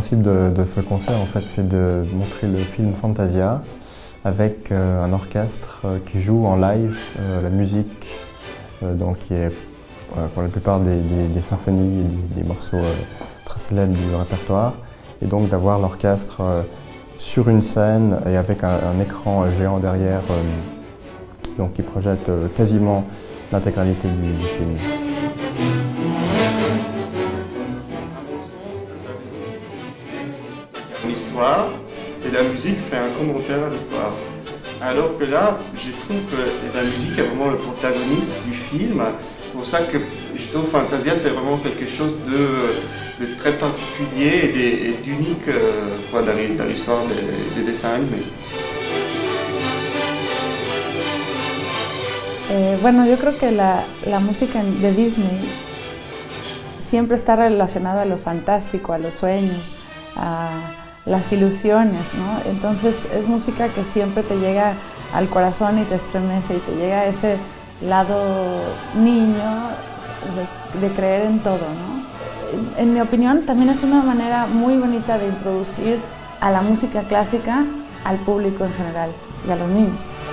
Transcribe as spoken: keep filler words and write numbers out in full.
principe de, de ce concert, en fait, c'est de montrer le film Fantasia avec euh, un orchestre euh, qui joue en live euh, la musique, euh, donc qui est euh, pour la plupart des, des, des symphonies et des, des morceaux euh, très célèbres du répertoire, et donc d'avoir l'orchestre euh, sur une scène et avec un, un écran euh, géant derrière, euh, donc qui projette euh, quasiment l'intégralité du, du film. L'histoire et la musique fait un commentaire à l'histoire. Alors que là, je trouve que la musique est vraiment le protagoniste du film. C'est pour ça que je trouve Fantasia, c'est vraiment quelque chose de, de très particulier et d'unique euh, dans l'histoire des, des dessins animés. Eh, bueno, yo creo que la, la música de Disney siempre está relacionada a lo fantástico, a los sueños, a las ilusiones, ¿no? Entonces es música que siempre te llega al corazón y te estremece y te llega a ese lado niño de, de creer en todo, ¿no? En, en mi opinión también es una manera muy bonita de introducir a la música clásica al público en general y a los niños.